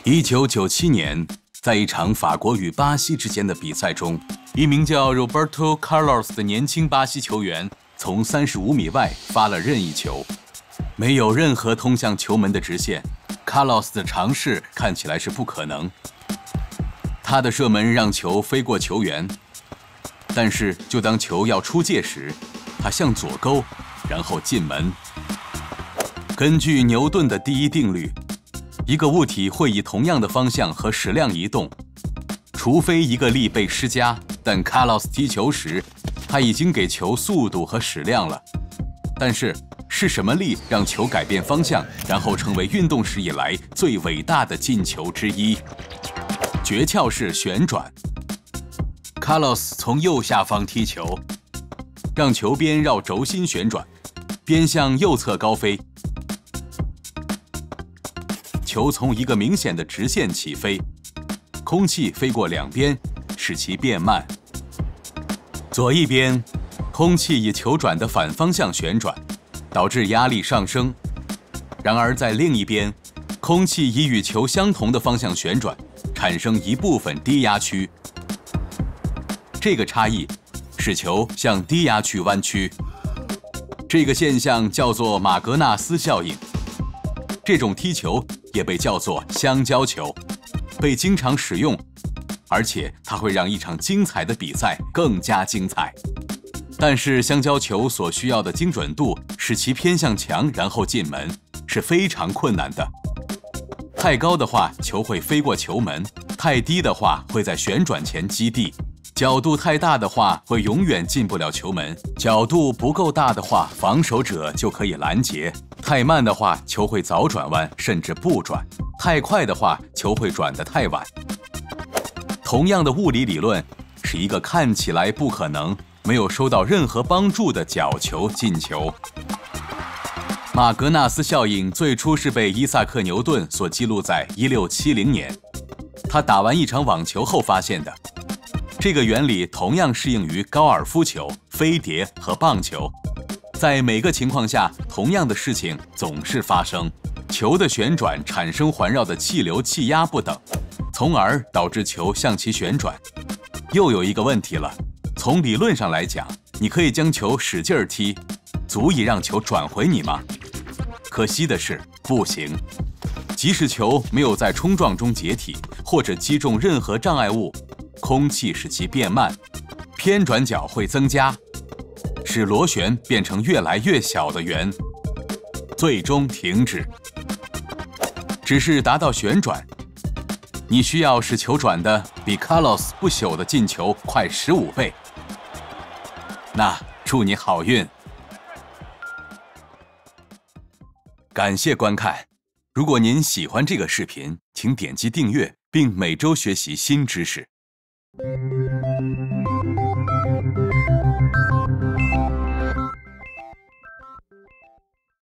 1997年，在一场法国与巴西之间的比赛中，一名叫 Roberto Carlos 的年轻巴西球员从35米外发了任意球，没有任何通向球门的直线。Carlos 的尝试看起来是不可能。他的射门让球飞过球员，但是就当球要出界时，他向左勾，然后进门。根据牛顿的第一定律，一个物体会以同样的方向和矢量移动，除非一个力被施加。但 Carlos 踢球时，他已经给球速度和矢量了。但是什么力让球改变方向，然后成为运动史以来最伟大的进球之一？诀窍是旋转。Carlos 从右下方踢球，让球边绕轴心旋转，边向右侧高飞。球从一个明显的直线起飞，空气飞过两边，使其变慢。左一边，空气以球转的反方向旋转，导致压力上升；然而在另一边，空气以与球相同的方向旋转，产生一部分低压区。这个差异使球向低压区弯曲。这个现象叫做马格纳斯效应。这种踢球也被叫做香蕉球，被经常使用，而且它会让一场精彩的比赛更加精彩。但是香蕉球所需要的精准度使其偏向墙然后进门是非常困难的。太高的话，球会飞过球门；太低的话，会在旋转前击地；角度太大的话，会永远进不了球门；角度不够大的话，防守者就可以拦截；太慢的话，球会早转弯，甚至不转；太快的话，球会转得太晚。同样的物理理论，使一个看起来不可能、没有收到任何帮助的角球进球。马格纳斯效应最初是被伊萨克·牛顿所记录在1670年，他打完一场网球后发现的。这个原理同样适用于高尔夫球、飞碟和棒球。在每个情况下，同样的事情总是发生：球的旋转产生环绕的气流气压不等，从而导致球向其旋转。又有一个问题了，从理论上来讲，你可以将球使劲踢，足以让球转回你吗？可惜的是，不行。即使球没有在冲撞中解体，或者击中任何障碍物，空气使其变慢，偏转角会增加，使螺旋变成越来越小的圆，最终停止。只是达到旋转，你需要使球转的比 Carlos 不朽的进球快15倍。那祝你好运！感谢观看。如果您喜欢这个视频，请点击订阅，并每周学习新知识。